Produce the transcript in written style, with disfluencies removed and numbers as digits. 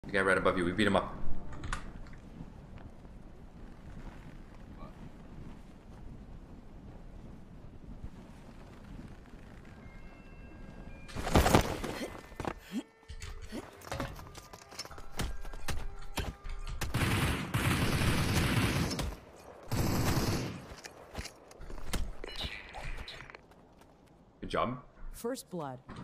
The guy right above you. We beat him up. Good job. First blood.